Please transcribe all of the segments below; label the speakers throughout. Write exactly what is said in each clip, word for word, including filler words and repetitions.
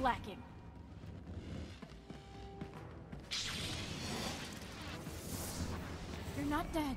Speaker 1: lacking. You're not dead.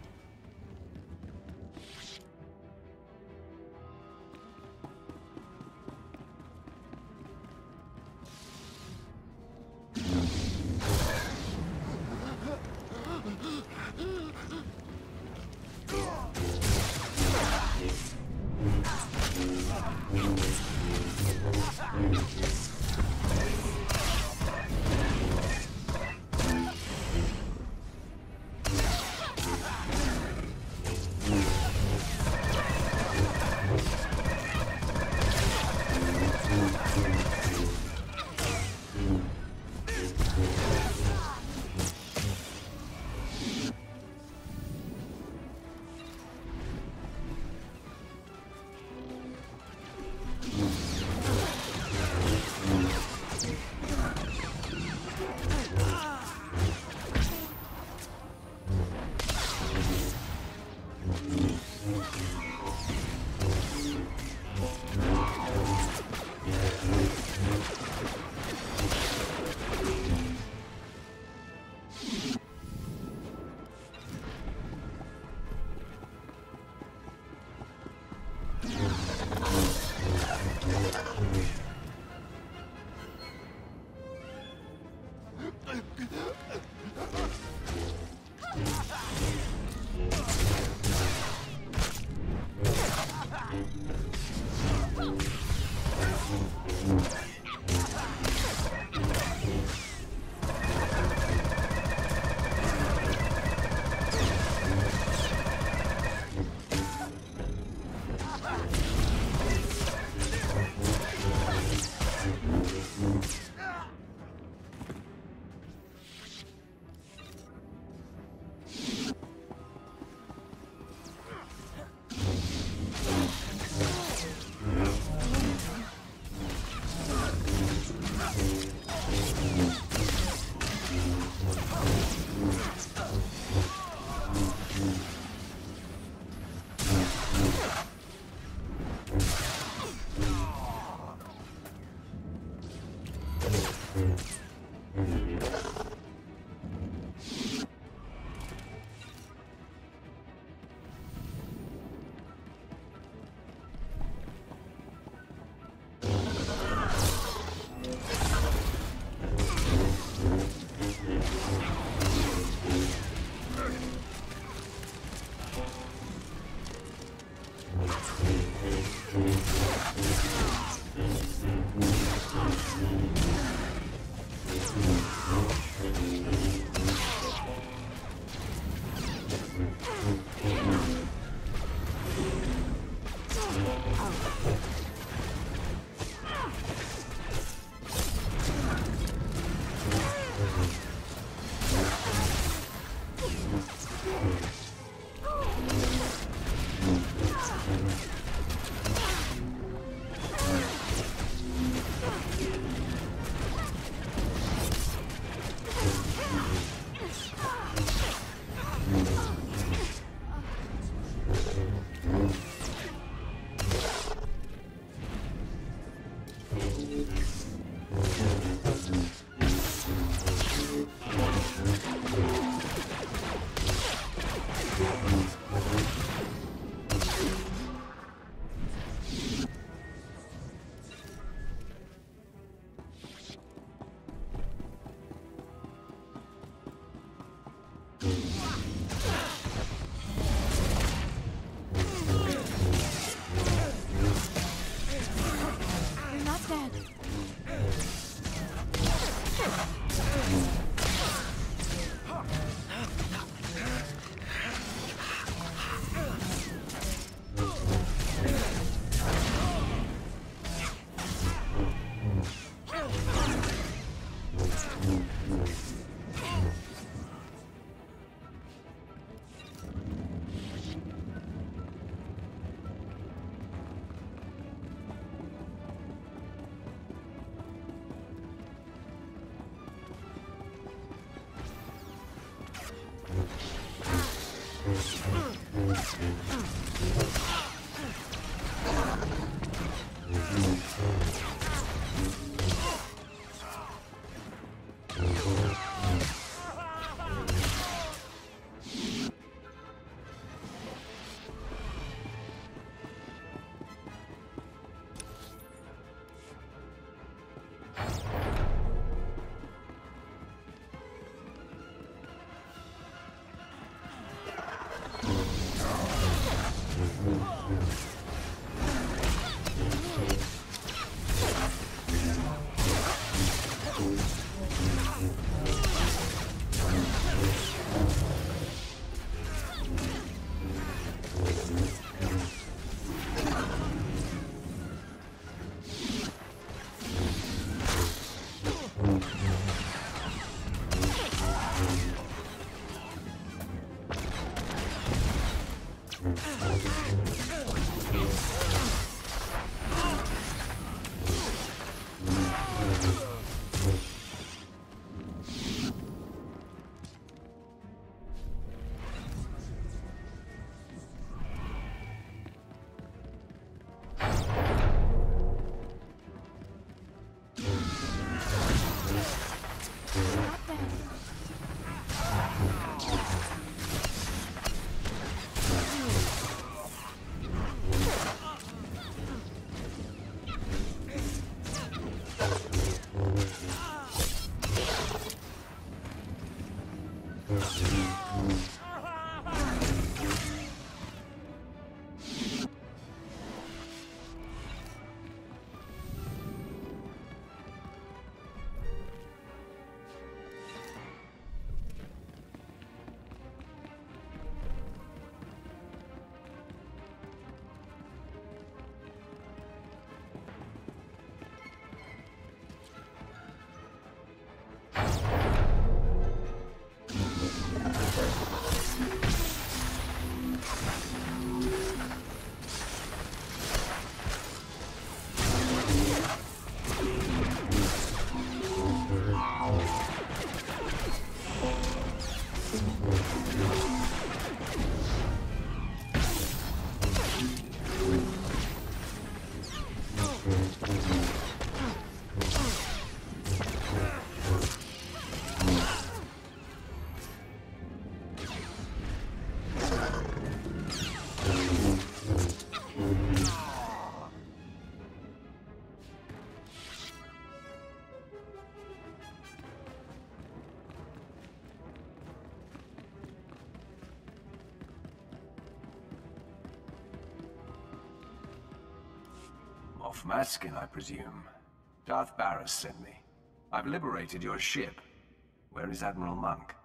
Speaker 1: Moff Maskin, I presume. Darth Barris sent me. I've liberated your ship. Where is Admiral Monk?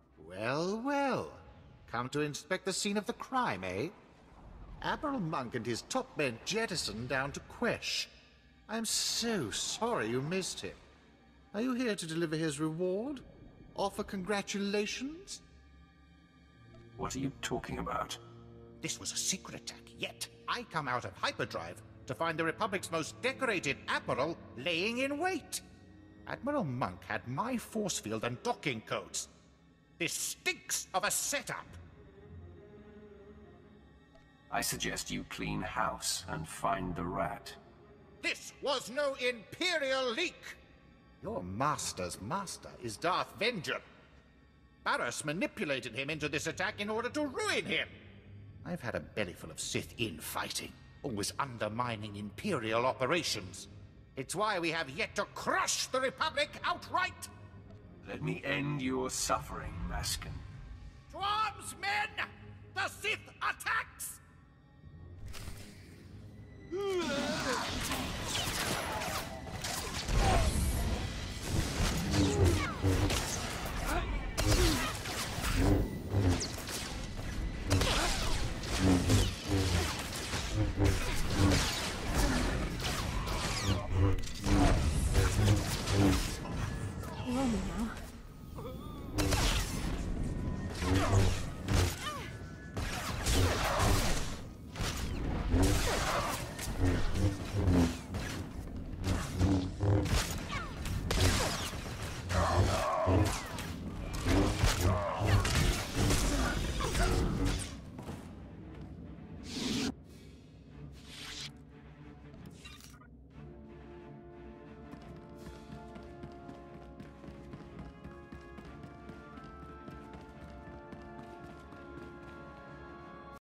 Speaker 2: Well, well. Come to inspect the scene of the crime, eh? Admiral Monk and his top men jettisoned down to Quesh. I'm so sorry you missed him. Are you here to deliver his reward? Offer congratulations?
Speaker 1: What are you talking about?
Speaker 2: This was a secret attack, yet I come out of hyperdrive to find the Republic's most decorated admiral laying in wait. Admiral Monk had my force field and docking codes. This stinks of a setup.
Speaker 1: I suggest you clean house and find the rat.
Speaker 2: This was no Imperial leak! Your master's master is Darth Vengeance. Barris manipulated him into this attack in order to ruin him. I've had a bellyful of Sith infighting, always undermining Imperial operations. It's why we have yet to crush the Republic outright!
Speaker 1: Let me end your suffering, Maskin.
Speaker 2: To arms, men! The Sith attacks!
Speaker 3: Hear me now.